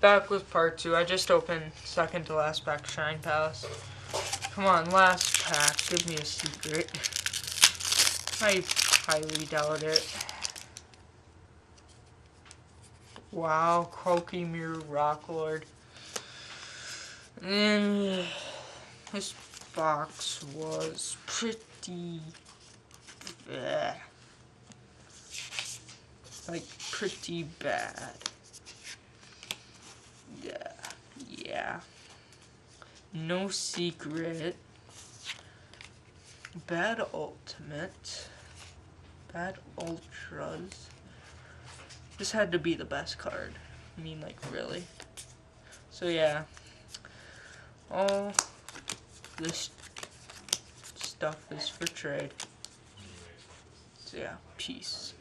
back with part 2. I just opened second to last pack Shine Palace. Come on, last pack. Give me a secret. I highly doubt it. Wow, Croaky Mirror Rock Lord. And this box was pretty pretty bad. Yeah. No secret. Bad ultimate. Bad ultras. This had to be the best card. I mean, like, really. So yeah. All this stuff is for trade. So yeah, peace.